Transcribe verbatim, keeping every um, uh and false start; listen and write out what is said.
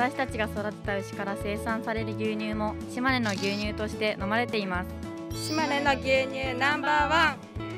私たちが育てた牛から生産される牛乳も島根の牛乳として飲まれています。 島根の牛乳ナンバーワン。